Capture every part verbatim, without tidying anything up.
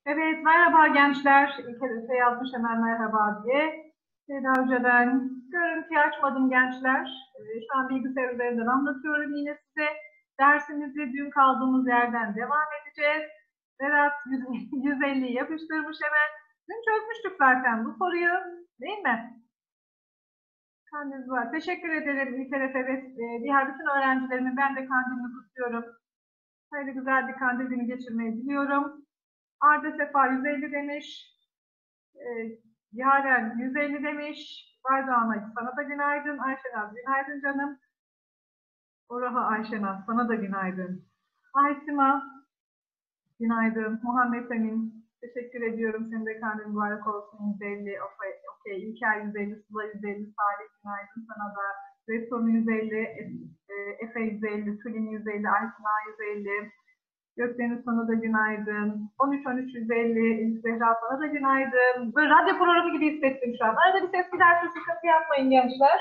Evet, merhaba gençler. İlk hedefe yazmış hemen merhaba diye. Seda Hoca ben. Görüntüyü açmadım gençler. Ee, Şu an bilgisayar üzerinden anlatıyorum yine size. Dersimizi dün kaldığımız yerden devam edeceğiz. Berat yüz elliyi yapıştırmış hemen. Dün çözmüştük zaten bu soruyu. Değil mi? Kandiliniz var. Teşekkür ederim İlk hedefe ve e, diğer bütün öğrencilerimin ben de kandilini kutluyorum. Böyle güzel bir kandil günü geçirmeyi diliyorum. Arda Sefa yüz elli demiş. E, Yaren yüz elli demiş. Bardağına sana da günaydın. Ayşenaz günaydın canım. Oraha Ayşenaz sana da günaydın. Aysima günaydın. Muhammed Emin teşekkür ediyorum. Senin de kandil mübarek olsun. yüz elli. Okey. Okay. İlker yüz elli. Sıla yüz elli. Salih günaydın sana da. Restorun yüz elli. Efe yüz elli. Tülin yüz elli. Aysima yüz elli. Gökdeniz sana da günaydın. on üç on üç yüz elli. Zehra sana da günaydın. Böyle radyo programı gibi hissettim şu an. Arada bir ses giderse sıkıntı yapmayın gençler.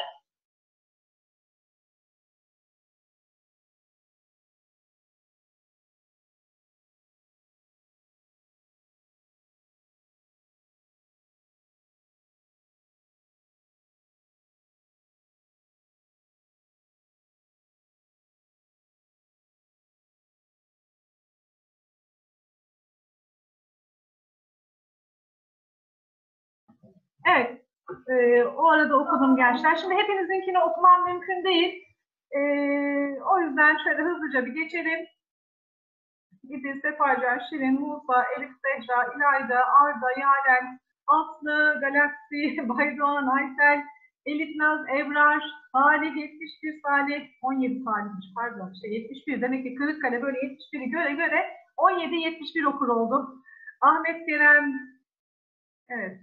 Evet. E, o arada okudum gençler. Şimdi hepinizinkini okumam mümkün değil. E, o yüzden şöyle hızlıca bir geçelim. İdil, Sefacan, Şirin, Musa, Elif, Zehra, İlayda, Arda, Yaren, Aslı, Galaksi, Baydoğan, Aysel, Elif Naz, Ebrar, Salih, yetmiş bir Salih, on yedi Salih'miş pardon, şey yetmiş bir demek ki Kırıkkale böyle yetmiş biri göre göre on yedi yetmiş bir okur oldum. Ahmet Kerem, evet.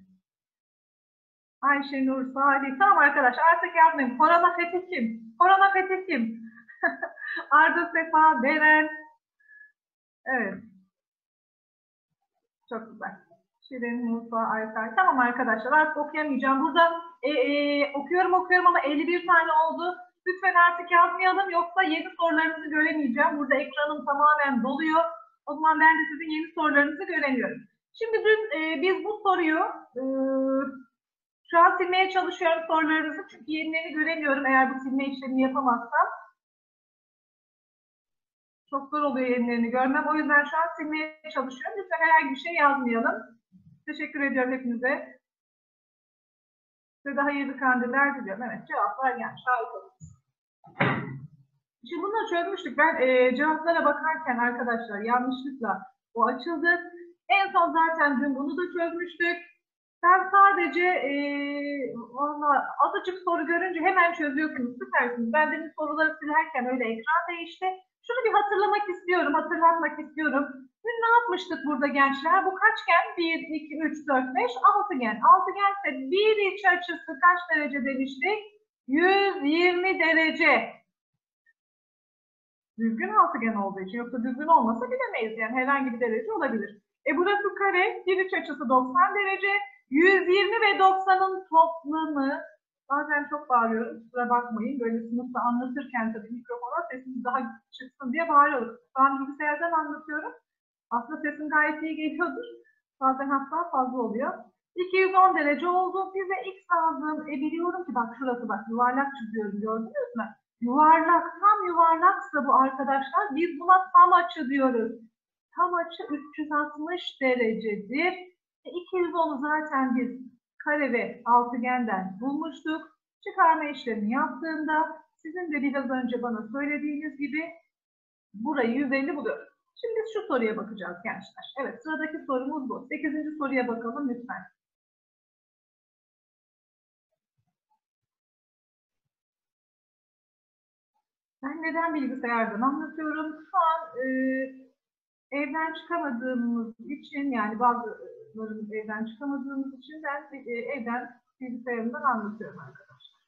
Ayşe Nur, Salih, tamam arkadaşlar artık yazmayın. Korona Fethi kim? Korona Fethi kim? Arda Sefa, Beren, evet. Çok güzel. Şirin, Musa, Ayfer. Tamam arkadaşlar artık okuyamayacağım. Burada e, e, okuyorum okuyorum ama elli bir tane oldu. Lütfen artık yazmayalım yoksa yeni sorularınızı göremeyeceğim. Burada ekranım tamamen doluyor. O zaman ben de sizin yeni sorularınızı göremiyorum. Şimdi dün e, biz bu soruyu e, şu an silmeye çalışıyorum sorularınızı çünkü yenilerini göremiyorum eğer bu silme işlemini yapamazsam. Çok zor oluyor yenilerini görmem. O yüzden şu an silmeye çalışıyorum. Lütfen herhangi bir şey yazmayalım. Teşekkür ediyorum hepinize. Size de hayırlı kandiller diliyorum. Evet cevaplar gelmiş. Harikasınız. Şimdi bunları çözmüştük. Ben e, cevaplara bakarken arkadaşlar yanlışlıkla o açıldı. En son zaten dün bunu da çözmüştük. Ben sadece e, valla azıcık soru görünce hemen çözüyorsunuz. Süpersiniz. Ben demin soruları silerken öyle ekran değişti. Şunu bir hatırlamak istiyorum, hatırlatmak istiyorum. Dün ne yapmıştık burada gençler? Bu kaçgen? bir, iki, üç, dört, beş, altıgen. Altıgense bir iç açısı kaç derece demiştik? yüz yirmi derece. Düzgün altıgen olduğu için. Yoksa düzgün olmasa bilemeyiz. Yani herhangi bir derece olabilir. E burası kare. Bir iç açısı doksan derece. yüz yirmi ve doksanın toplamı. Bazen çok bağırıyorum. Kusura bakmayın. Böyle sınıfta anlatırken tabii mikrofona sesimiz daha çıksın diye bağırıyoruz. Şu an bilgisayardan anlatıyorum. Aslında sesim gayet iyi geliyordur. Bazen hatta fazla oluyor. iki yüz on derece oldu. Bize x lazım. E biliyorum ki bak şurası bak yuvarlak çiziyorum gördünüz mü? Yuvarlak, tam yuvarlaksa bu arkadaşlar biz buna tam açı diyoruz. Tam açı üç yüz altmış derecedir. E iki yüz onu zaten biz kare ve altıgenden bulmuştuk. Çıkarma işlemi yaptığında sizin de biraz önce bana söylediğiniz gibi burayı yüz elli buluyoruz. Şimdi şu soruya bakacağız gençler. Evet sıradaki sorumuz bu. sekizinci soruya bakalım lütfen. Ben neden bilgisayardan anlatıyorum? Şu an e, evden çıkamadığımız için yani bazılarımız evden çıkamadığımız için ben e, evden bilgisayarımdan anlatıyorum arkadaşlar.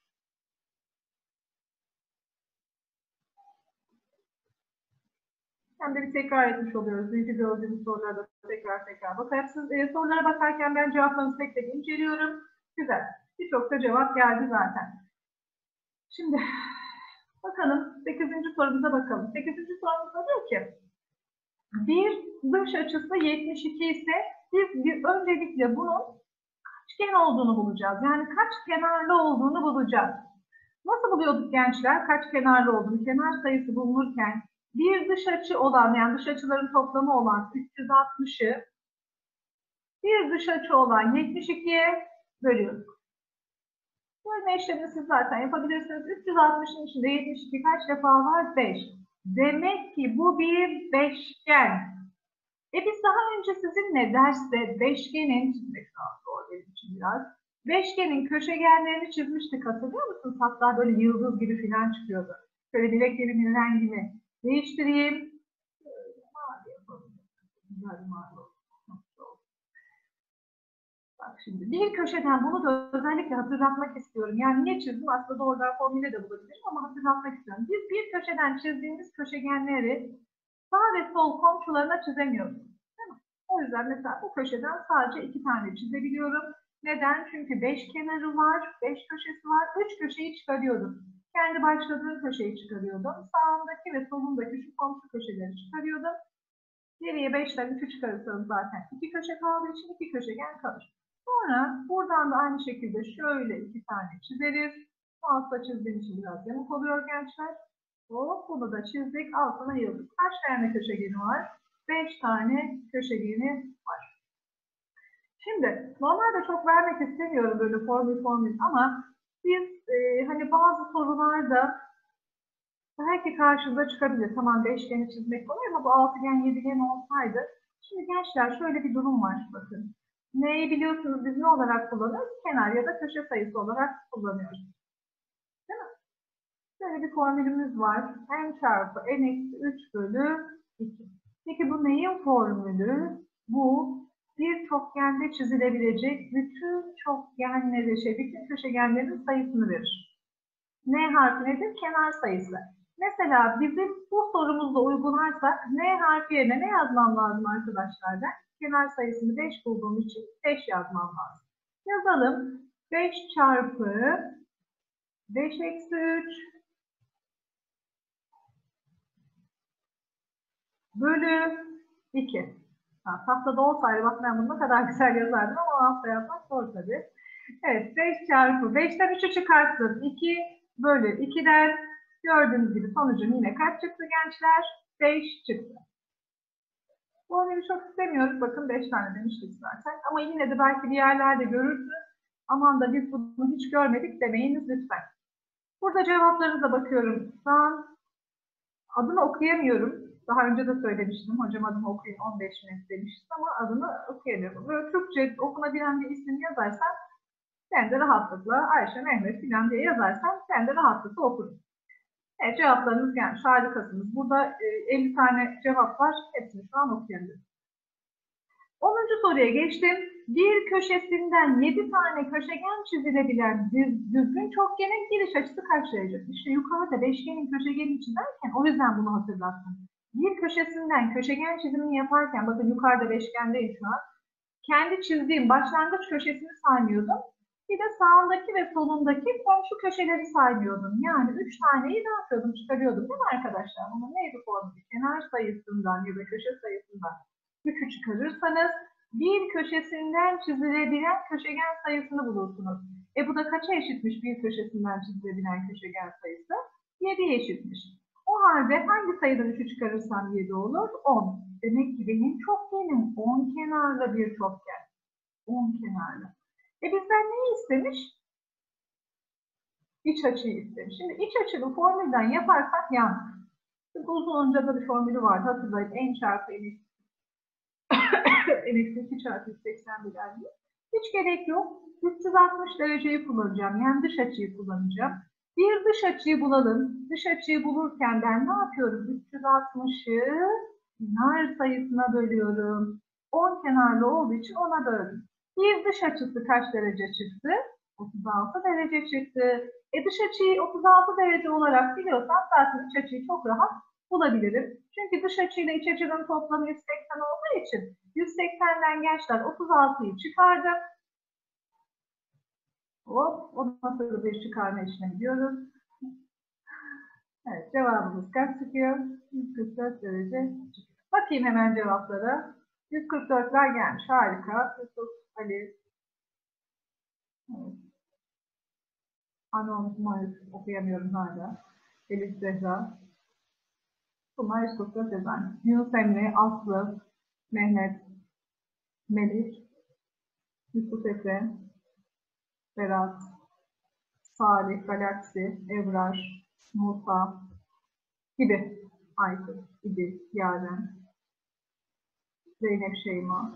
Hem de bir tekrar etmiş oluyoruz. Dünkü gördüğümüz sorulara da tekrar tekrar bakarsınız. E, sorulara bakarken ben cevaplarınızı tek tek inceliyorum. Güzel. Birçok da cevap geldi zaten. Şimdi bakalım sekizinci sorumuza bakalım. sekizinci sorumuzda diyor ki Bir dış açısı yetmiş iki ise biz bir öncelikle bunun kaçgen olduğunu bulacağız. Yani kaç kenarlı olduğunu bulacağız. Nasıl buluyorduk gençler? Kaç kenarlı olduğunu, kenar sayısı bulunurken bir dış açı olan, yani dış açıların toplamı olan üç yüz altmışı bir dış açı olan yetmiş ikiye bölüyoruz. Bölme işlemini siz zaten yapabilirsiniz. üç yüz altmışın içinde yetmiş iki kaç defa var? beş. Demek ki bu bir beşgen. E biz daha önce sizinle derste beşgenin, çizmek daha zor benim için biraz, beşgenin köşegenlerini çizmiştik, hatırlıyor musunuz? Hatta böyle yıldız gibi falan çıkıyordu. Şöyle bileklerimin rengini değiştireyim. Şöyle mavi yapalım. Güzel mavi olsun. Bak şimdi bir köşeden bunu da özellikle hatırlatmak istiyorum. Yani niye çizdim? Aslında doğrudan formüle de bulabilirim ama hatırlatmak istiyorum. Biz bir köşeden çizdiğimiz köşegenleri sağ ve sol komşularına çizemiyoruz. Değil mi? O yüzden mesela bu köşeden sadece iki tane çizebiliyorum. Neden? Çünkü beş kenarı var, beş köşesi var. Üç köşeyi çıkarıyordum. Kendi başladığım köşeyi çıkarıyordum. Sağındaki ve solundaki şu komşu köşeleri çıkarıyordum. Geriye beşten üçü çıkarırsanız zaten iki köşe kaldığı için iki köşegen kalır. Sonra buradan da aynı şekilde şöyle iki tane çizeriz. Altta çizdiğim için biraz yamuk oluyor gençler. Hop, bunu da çizdik. Altına yıldız. Kaç tane köşegeni var? beş tane köşegeni var. Şimdi normalde çok vermek istemiyorum böyle formül formül ama biz e, hani bazı sorularda belki karşınıza çıkabilir. Tamam, beşgeni çizmek kolay ama bu altıgen yedigen olsaydı. Şimdi gençler şöyle bir durum var bakın. Neyi biliyorsunuz biz ne olarak kullanıyoruz? Kenar ya da köşe sayısı olarak kullanıyoruz. Değil mi? Böyle bir formülümüz var. N çarpı N eksi üç bölü iki. Peki bu neyin formülü? Bu bir çokgende çizilebilecek bütün çokgenleri, şey, bütün köşegenlerin sayısını verir. N harfi nedir? Kenar sayısı. Mesela bizim bu sorumuzda uygularsak N harfi yerine ne yazmam lazım arkadaşlar? Ben kenar sayısını beş bulduğum için beş yazmam lazım. Yazalım. beş çarpı beş eksi üç bölü iki. Ha, tahtada olsaydı bak ben bunu ne kadar güzel yazardım ama hafta yazmak zor tabii. Evet, beş çarpı beşten üçü çıkarttım. iki bölü ikiden gördüğünüz gibi sonucum yine kaç çıktı gençler? beş çıktı. Bu örneği çok istemiyoruz. Bakın beş tane demiştik zaten. Ama yine de belki bir yerlerde görürsünüz. Aman da biz bunu hiç görmedik demeyiniz lütfen. Burada cevaplarınıza bakıyorum. Şu an adını okuyamıyorum. Daha önce de söylemiştim. Hocam adını okuyun on beş net demiştim ama adını okuyamıyorum. Böyle Türkçe okunabilen bir isim yazarsan sen de rahatlıkla Ayşe, Mehmet filan diye yazarsan sen de rahatlıkla okursun. Evet, cevaplarınız gelmiş. Harikasınız. Burada elli tane cevap var. Hepsini şu an okuyabilirim. onuncu soruya geçtim. Bir köşesinden yedi tane köşegen çizilebilen düzgün çokgenin giriş açısı kaç derece? İşte yukarıda beşgenin köşegeni çizerken o yüzden bunu hatırlattım. Bir köşesinden köşegen çizimini yaparken, bakın yukarıda beşgendeyim şu an. Kendi çizdiğim başlangıç köşesini saymıyordum. Bir de sağındaki ve solundaki komşu köşeleri saymıyordum. Yani üç taneyi ne yapıyordum? Çıkarıyordum değil mi arkadaşlar? Bunun neydi formülü? Kenar sayısından ya da köşe sayısından üçü çıkarırsanız bir köşesinden çizilebilen köşegen sayısını bulursunuz. E bu da kaça eşitmiş bir köşesinden çizilebilen köşegen sayısı? yediye eşitmiş. O halde hangi sayıdan üçü çıkarırsam yedi olur? on. Demek ki benim çokgenim on kenarlı bir çokgen. on kenarlı. E bizden neyi istemiş? İç açıyı istemiş. Şimdi iç açılı formülden yaparsak yanlış. Uzunca da bir formülü vardı. Hatırlayın. N çarpı N eksi iki çarpı yüz seksen bir geldi. Hiç gerek yok. üç yüz altmış dereceyi kullanacağım. Yani dış açıyı kullanacağım. Bir dış açıyı bulalım. Dış açıyı bulurken ben ne yapıyorum? üç yüz altmışı kenar sayısına bölüyorum. on kenarlı olduğu için ona böldüm. Bir dış açısı kaç derece çıktı? otuz altı derece çıktı. E dış açıyı otuz altı derece olarak biliyorsam zaten iç açıyı çok rahat bulabilirim. Çünkü dış açıyla iç açının toplamı yüz seksen olduğu için yüz seksenden gençler otuz altıyı çıkardım. Hop, ondan sonra bir çıkarma işlemi diyoruz. Evet, cevabımız kaç çıkıyor? yüz kırk dört derece çıkıyor. Bakayım hemen cevaplara. yüz kırk dörtler gelmiş. Harika. Yusuf, Ali. Evet. Anons Mayıs okuyamıyorum hala. Elif Zehra. Bunlar yüz kırk dört yazan. Yunus Emre, Aslı, Mehmet, Melik, Yusuf Efe, Berat, Salih, Galaksi, Ebrar, Musa gibi. Aykut, İdil, Yaren, Zeynep Şeyma,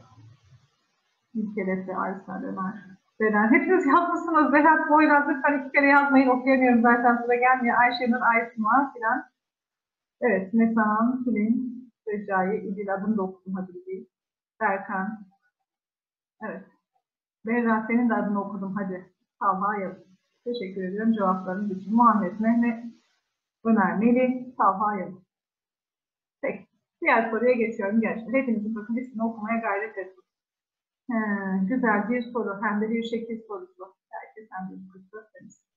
İlker Efe, Aysel, Ömer, Beren. Hepiniz yazmışsınız. Berat, Boyraz, lütfen iki kere yazmayın. Okuyamıyorum zaten, sıra gelmiyor. Ayşenur, Aysima filan. Evet, Metehan, Tülin, Recai, İdil, adını da okudum hadi değil. Berkan. Evet. Berra, senin de adını okudum hadi. Talha yaz. Teşekkür ediyorum cevaplarınız için. Muhammed, Mehmet, Ömer, Melih, Talha yaz. Peki. Diğer soruya geçiyorum gençler. Hepinizin bakın ismini okumaya gayret edin. He, güzel bir soru. Hem de bir şekil sorusu. Herkes hem de bir kısmı temiz.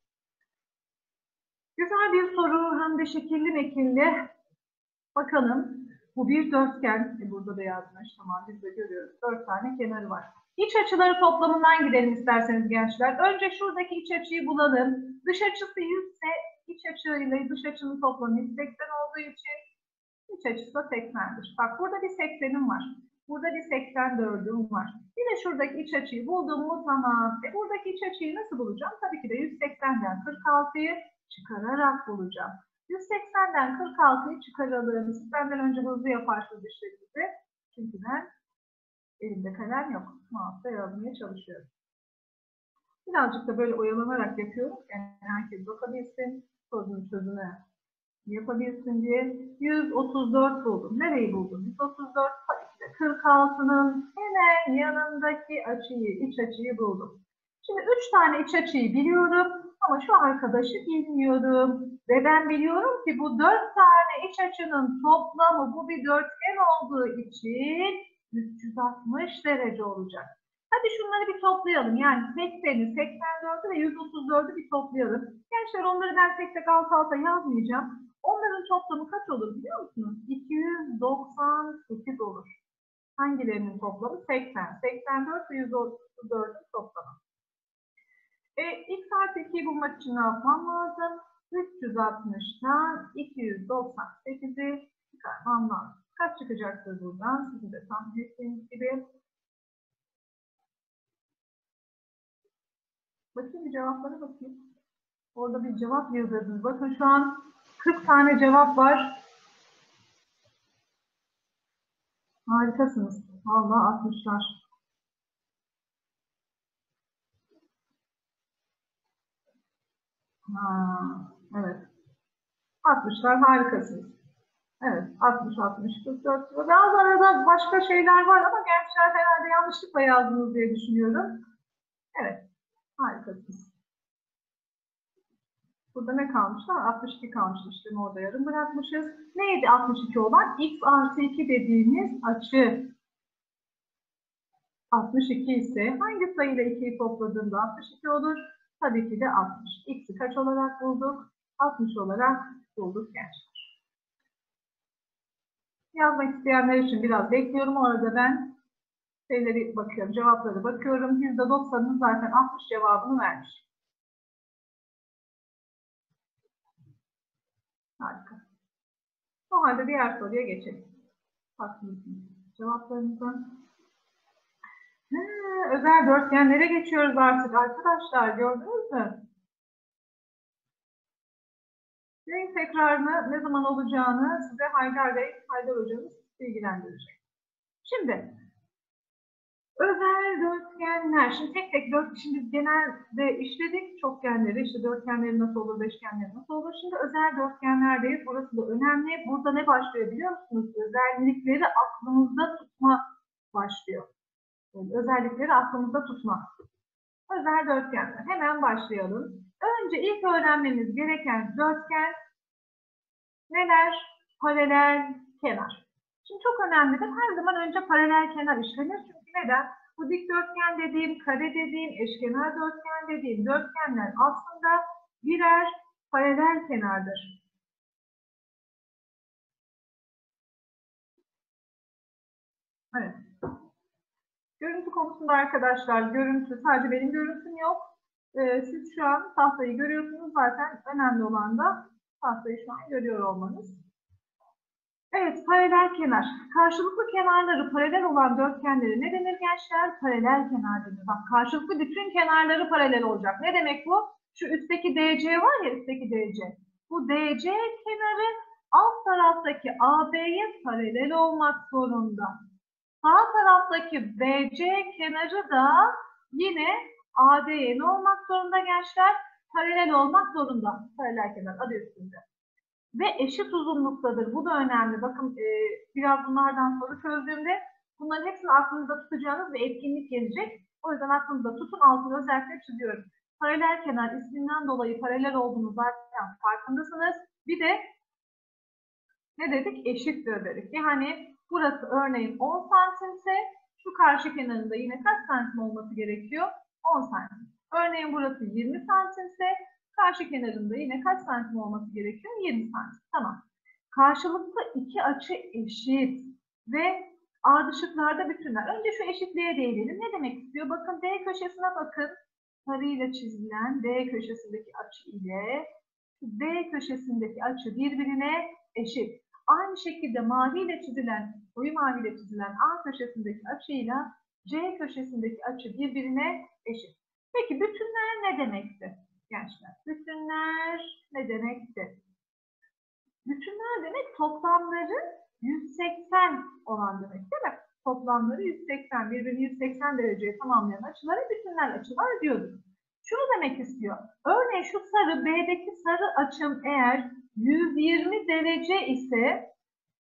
Güzel bir soru. Hem de şekilli mekilli. Bakalım. Bu bir dörtgen. E burada da yazmış. Tamam, biz de görüyoruz. Dört tane kenarı var. İç açıları toplamından gidelim isterseniz gençler. Önce şuradaki iç açıyı bulalım. Dış açısı yüz ise iç açıyla dış açının toplamı yüz seksen olduğu için iç açısı da seksendir. Bak burada bir seksenim var. Burada bir seksen dördüm var. Yine şuradaki iç açıyı buldum mu tamam. E buradaki iç açıyı nasıl bulacağım? Tabii ki de yüz seksenden kırk altıyı çıkararak bulacağım. yüz seksenden kırk altıyı çıkaralım. Siz benden önce hızlı yaparsınız işlerinizi. Çünkü ben elimde kalem yok. Mouse'da yazmaya çalışıyorum. Birazcık da böyle oyalanarak yapıyorum. Yani herkes bakabilsin, sorunun çözümü yapabilsin diye. yüz otuz dört buldum. Nereyi buldum? yüz otuz dört tabii ki de kırk altının hemen yanındaki açıyı, iç açıyı buldum. Şimdi üç tane iç açıyı biliyorum ama şu arkadaşı bilmiyorum. Ve ben biliyorum ki bu dört tane iç açının toplamı bu bir dörtgen olduğu için üç yüz altmış derece olacak. Hadi şunları bir toplayalım. Yani sekseni, seksen dördü ve yüz otuz dördü bir toplayalım. Gençler onları ben tek tek alt alta yazmayacağım. Onların toplamı kaç olur biliyor musunuz? iki yüz doksan sekiz olur. Hangilerinin toplamı? seksen. seksen dört ve yüz otuz dördün toplamı. E, x artı ikiyi bulmak için ne yapmam lazım? üç yüz altmıştan iki yüz doksan sekizi çıkarmam lazım. Kaç çıkacaktır buradan? Sizin de tahmin ettiğiniz gibi. Bakayım bir cevaplara bakayım. Orada bir cevap yazdırdınız. Bakın şu an kırk tane cevap var. Harikasınız. Vallahi altmışlar. Ha, evet. altmışlar harikasınız. Evet, altmış, altmış, kırk dört. Bazı arada başka şeyler var ama gençler herhalde yanlışlıkla yazdınız diye düşünüyorum. Evet, harikasınız. Burada ne kalmışlar? altmış iki kalmış işte. Orada yarım bırakmışız. Neydi altmış iki olan? X artı iki dediğimiz açı. altmış iki ise hangi sayıyla ikiyi topladığında altmış iki olur? Tabii ki de altmış. X'i kaç olarak bulduk? altmış olarak bulduk gençler. Yazmak isteyenler için biraz bekliyorum. Orada ben şeyleri bakıyorum, cevapları bakıyorum. yüzde doksanın zaten altmış cevabını vermiş. Harika. O halde diğer soruya geçelim. Bakın cevaplarımızdan. He, özel dörtgenlere geçiyoruz artık arkadaşlar. Gördünüz mü? Renk tekrarını ne zaman olacağını size Haydar Bey, Haydar hocamız bilgilendirecek. Şimdi özel dörtgenler. Şimdi tek tek dört, şimdi genelde işledik çokgenleri, işte dörtgenleri nasıl olur, beşgenleri nasıl olur. Şimdi özel dörtgenlerdeyiz. Burası da önemli. Burada ne başlıyor biliyor musunuz? Özellikleri aklımızda tutma başlıyor. Yani özellikleri aklımızda tutma. Özel dörtgenler. Hemen başlayalım. Önce ilk öğrenmemiz gereken dörtgen neler? Paralel kenar. Şimdi çok önemlidir. Her zaman önce paralel kenar işlenir. Çünkü neden? Bu dikdörtgen dediğim, kare dediğim, eşkenar dörtgen dediğim dörtgenler aslında birer paralel kenardır. Evet. Görüntü konusunda arkadaşlar, görüntü sadece benim görüntüm yok. Ee, siz şu an tahtayı görüyorsunuz. Zaten önemli olan da tahtayı şu an görüyor olmanız. Evet, paralel kenar. Karşılıklı kenarları paralel olan dörtgenlere ne denir gençler? Paralel kenar denir. Bak, karşılıklı bütün kenarları paralel olacak. Ne demek bu? Şu üstteki D C var ya, üstteki D C. Bu D C kenarı alt taraftaki A B'ye paralel olmak zorunda. Sağ taraftaki B C kenarı da yine A D'ye ne olmak zorunda gençler? Paralel olmak zorunda. Paralel kenar adı üstünde. Ve eşit uzunluktadır. Bu da önemli. Bakın e, biraz bunlardan soru çözdüğümde bunların hepsini aklınızda tutacağınız bir etkinlik gelecek. O yüzden aklınızda tutun, altını özellikle çiziyorum. Paralel kenar isminden dolayı paralel olduğunu zaten farkındasınız. Bir de ne dedik? Eşittir dedik. Yani burası örneğin on santimse şu karşı kenarında yine kaç santim olması gerekiyor? on santim. Örneğin burası yirmi santimse karşı kenarında yine kaç santim olması gerekiyor? yirmi santim. Tamam. Karşılıklı iki açı eşit ve ardışıklarda bütünler. Önce şu eşitliğe değinelim. Ne demek istiyor? Bakın D köşesine bakın. Sarıyla çizilen D köşesindeki açı ile D köşesindeki açı birbirine eşit. Aynı şekilde maviyle çizilen, koyu maviyle çizilen A köşesindeki açıyla C köşesindeki açı birbirine eşit. Peki bütünler ne demekti gençler? Bütünler ne demekti? Bütünler demek toplamları yüz seksen olan demek değil mi? Toplamları yüz seksen, birbirini yüz seksen dereceye tamamlayan açılara bütünler açılar diyorduk. Şunu demek istiyor. Örneğin şu sarı, B'deki sarı açım eğer yüz yirmi derece ise,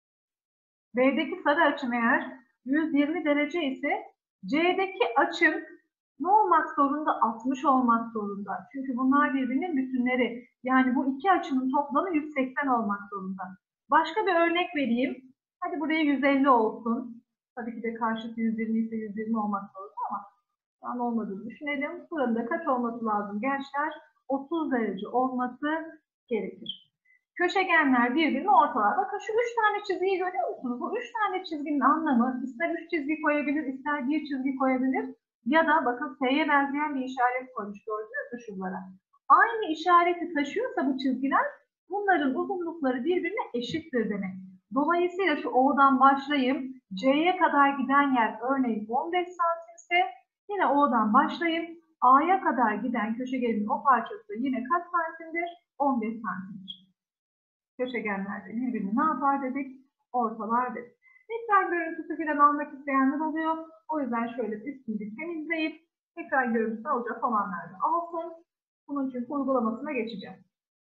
B'deki sarı açım eğer yüz yirmi derece ise C'deki açım ne olmak zorunda? altmış olmak zorunda. Çünkü bunlar birbirinin bütünleri. Yani bu iki açının toplamı yüz seksen olmak zorunda. Başka bir örnek vereyim. Hadi buraya yüz elli olsun. Tabii ki de karşıtı yüz yirmi ise yüz yirmi olmak zorunda ama şu an olmadığını düşünelim. Buranın da kaç olması lazım gençler? otuz derece olması gerekir. Köşegenler birbirini ortalar. Bakın şu üç tane çizgiyi görüyor musunuz? Bu üç tane çizginin anlamı ister üç çizgi koyabilir, ister bir çizgi koyabilir. Ya da bakın S'ye benzeyen bir işaret koymuş, gördünüz mü şunlara? Aynı işareti taşıyorsa bu çizgiler, bunların uzunlukları birbirine eşittir demek. Dolayısıyla şu O'dan başlayayım. C'ye kadar giden yer örneğin on beş santimse yine O'dan başlayıp A'ya kadar giden köşegenin o parçası yine kaç santimdir? on beş santimdir. Köşegenlerde birbirini ne yapar dedik? Ortalar dedik. Ekran görüntüsü falan almak isteyenler oluyor. O yüzden şöyle üstünü bir temizleyip ekran görüntüsü alacak olanlar da alsın. Bunun için uygulamasına geçeceğim.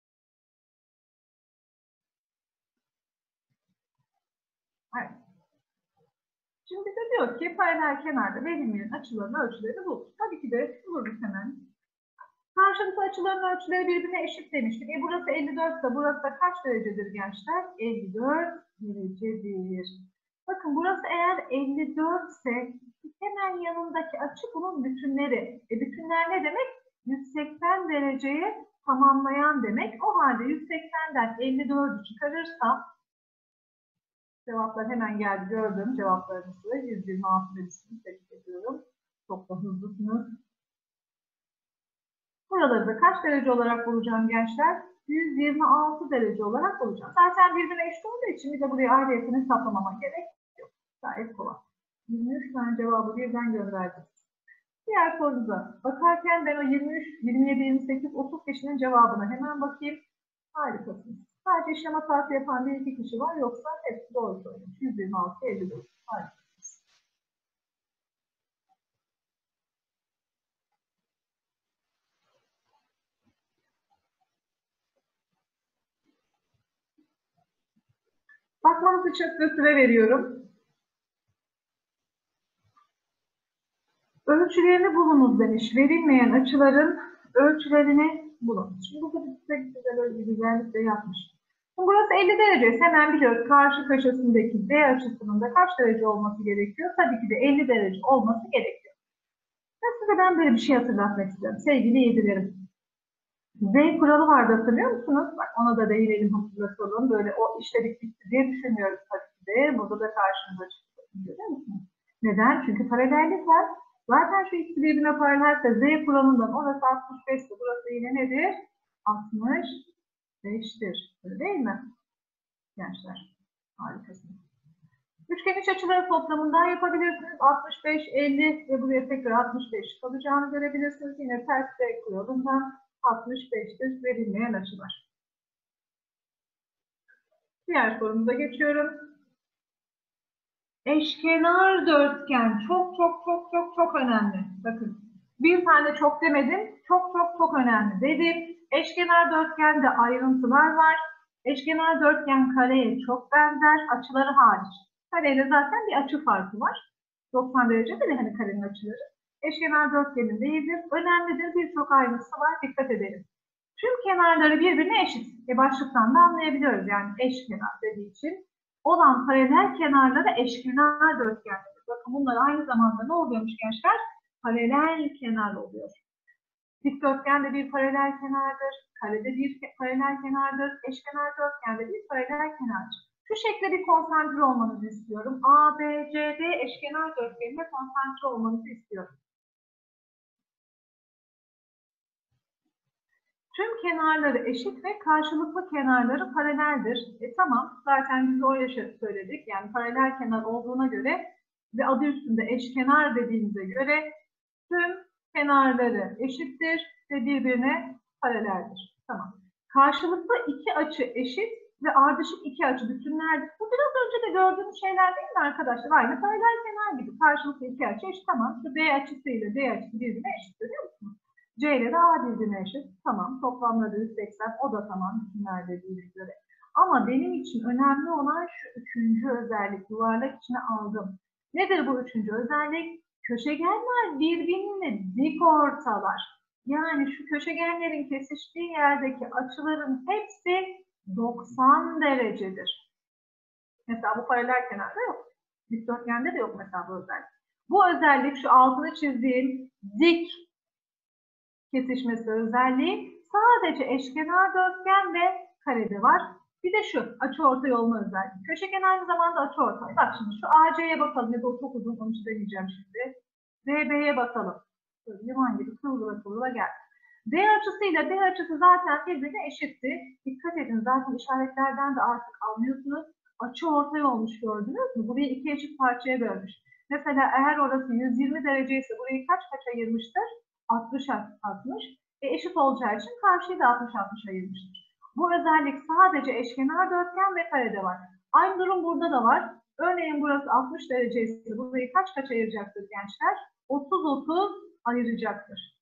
Evet. Şimdi de diyor ki paralel kenarda verilmeyen açıların ölçülerini bul. Tabii ki de buluruz hemen. Karşılıklı açıların ölçüleri birbirine eşit demiştik. E burası elli dört ise burası da kaç derecedir gençler? elli dört derecedir. Bakın burası eğer elli dört ise hemen yanındaki açı bunun bütünleri. E bütünler ne demek? yüz seksen dereceye tamamlayan demek. O halde yüz seksenden elli dördü çıkarırsam cevaplar hemen geldi, gördüm cevaplarınızı. yüz yirmi altı demişsiniz. Tebrik ediyorum. Çok da hızlısınız. Buraları da kaç derece olarak bulacağım gençler? yüz yirmi altı derece olarak bulacağım. Zaten birbirine eşit olduğu için bir de buraya ayrıyetini hesaplamama gerek yok. Gayet kolay. yirmi üç tane cevabı birden gönderdim. Diğer sorunuza bakarken ben o yirmi üç, yirmi yedi, yirmi sekiz, otuz kişinin cevabına hemen bakayım. Harikasınız. Sadece işlem hatası yapan bir iki kişi var. Yoksa hepsi doğru söylemiş. yüz yirmi altı, elli dört. Harikasınız. Bakmanız için size süre veriyorum. Ölçülerini bulunuz demiş. Verilmeyen açıların ölçülerini bulun. Şimdi bu da size güzel öyle bir güzellikle yapmış. Şimdi burası elli derece. Hemen biliyoruz. Karşı köşesindeki D açısının da kaç derece olması gerekiyor? Tabii ki de elli derece olması gerekiyor. Ve size ben böyle bir şey hatırlatmak istiyorum. Sevgili yedilerim. Z kuralı vardı, hatırlıyor musunuz? Bak ona da değinelim, hatırlatalım. Böyle o işledik bitti diye düşünmüyoruz tabii ki de. Burada da karşımıza çıktı. Görüyor musunuz? Neden? Çünkü paralellik var. Zaten şu ikisi birbirine paralelse Z kuramından orası altmış beş'ti. Burası yine nedir? altmış beş'tir. Öyle değil mi? Gençler. Harikasınız. Üçgen iç açıları toplamından yapabilirsiniz. altmış beş, elli ve buraya tekrar altmış beş kalacağını görebilirsiniz. Yine ters Z kuralından altmış beş'tir verilmeyen açılar. Diğer sorumuza geçiyorum. Eşkenar dörtgen çok çok çok çok çok önemli. Bakın bir tane çok demedim. Çok çok çok önemli dedim. Eşkenar dörtgende ayrıntılar var. Eşkenar dörtgen kareye çok benzer. Açıları hariç. Kareyle zaten bir açı farkı var. doksan derece de hani karenin açıları. Eşkenar dörtgenin değildir. Önemlidir. Birçok ayrıntısı var. Dikkat edelim. Tüm kenarları birbirine eşit. E başlıktan da anlayabiliyoruz. Yani eşkenar dediği için. Olan paralel kenarları eşkenar dörtgendir. Bakın bunlar aynı zamanda ne oluyormuş gençler? Paralel kenar oluyor. Dikdörtgen de bir paralel kenardır. Karede bir paralel kenardır. Eşkenar dörtgen de bir paralel kenardır. Şu şekilde bir konsantre olmanızı istiyorum. A, B, C, D eşkenar dörtgenine konsantre olmanızı istiyorum. Tüm kenarları eşit ve karşılıklı kenarları paraleldir. E tamam, zaten biz o yaşa söyledik. Yani paralel kenar olduğuna göre ve adı üstünde eşkenar dediğimize göre tüm kenarları eşittir ve birbirine paraleldir. Tamam. Karşılıklı iki açı eşit ve ardışık iki açı bütünlerdir. Bu biraz önce de gördüğümüz şeyler değil mi arkadaşlar? Aynı paralel kenar gibi. Karşılıklı iki açı eşit. Tamam. Şu B açısıyla D açısı birbirine eşit. Görüyor musunuz? C ile de A birbirine eşit. Tamam. Toplamları yüz seksen. O da tamam. Bütünler dediğimiz göre. Ama benim için önemli olan şu üçüncü özellik. Yuvarlak içine aldım. Nedir bu üçüncü özellik? Köşegenler birbirini dik ortalar. Yani şu köşegenlerin kesiştiği yerdeki açıların hepsi doksan derecedir. Mesela bu paralel kenarda yok. Dikdörtgende de yok mesela bu özellik. Bu özellik şu altını çizdiğim dik kesişmesi özelliği sadece eşkenar dörtgen ve karede var. Bir de şu açıortay olma özelliği. Köşegen aynı zamanda açıortay. Bak şimdi şu A C'ye bakalım ya da o çok uzun onu çizemeyeceğim şimdi. D B'ye bakalım. Böyle liman gibi kıvrıla kıvrıla gel. D açısıyla D açısı zaten birbirine eşitti. Dikkat edin zaten işaretlerden de artık anlıyorsunuz. Açıortay olmuş gördünüz mü? Burayı iki eşit parçaya bölmüş. Mesela eğer orası yüz yirmi derece ise burayı kaç kaç ayırmıştır? altmış altmış. E eşit olacağı için karşıyı da altmış altmış ayırmıştır. Bu özellik sadece eşkenar dörtgen ve karede var. Aynı durum burada da var. Örneğin burası altmış derece ise burayı kaç kaç ayıracaktır gençler? otuz otuz ayıracaktır.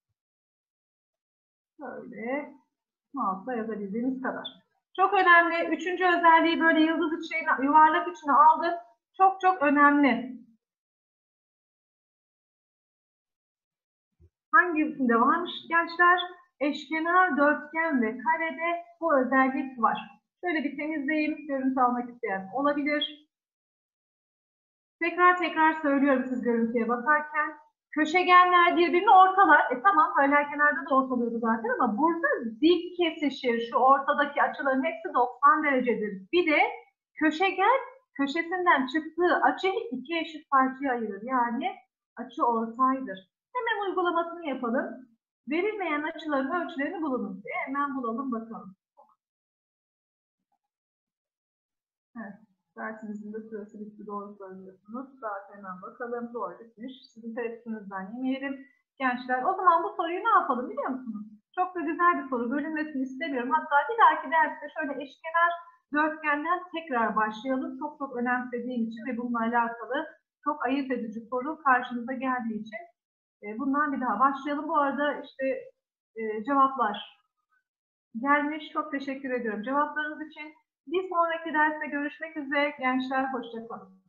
Böyle mouse'la yazabildiğimiz kadar. Çok önemli. Üçüncü özelliği böyle yıldız içine, yuvarlak içine aldık. Çok çok önemli. Hangisinde varmış gençler? Eşkenar dörtgen ve karede bu özellik var. Şöyle bir temizleyeyim, görüntü almak isteyen olabilir. Tekrar tekrar söylüyorum siz görüntüye bakarken. Köşegenler birbirini ortalar. E tamam, paralel kenarda da ortalıyordu zaten ama burada dik kesişir. Şu ortadaki açıların hepsi doksan derecedir. Bir de köşegen köşesinden çıktığı açıyı iki eşit parçaya ayırır. Yani açı ortaydır. Hemen uygulamasını yapalım. Verilmeyen açıların ölçülerini bulunuz diye hemen bulalım bakalım. Evet. Dersimizin de süresi bitti, doğru söylüyorsunuz. Saat hemen bakalım, doğru bitmiş. Sizin terstinizden yemeyelim. Gençler, o zaman bu soruyu ne yapalım biliyor musunuz? Çok da güzel bir soru, bölünmesini istemiyorum. Hatta bir dahaki derste şöyle eşkenar dörtgenden tekrar başlayalım. Çok çok önemsediğim için ve bununla alakalı çok ayırt edici soru karşınıza geldiği için bundan bir daha başlayalım. Bu arada işte e, cevaplar gelmiş. Çok teşekkür ediyorum cevaplarınız için. Bir sonraki derste görüşmek üzere. Gençler hoşça kalın.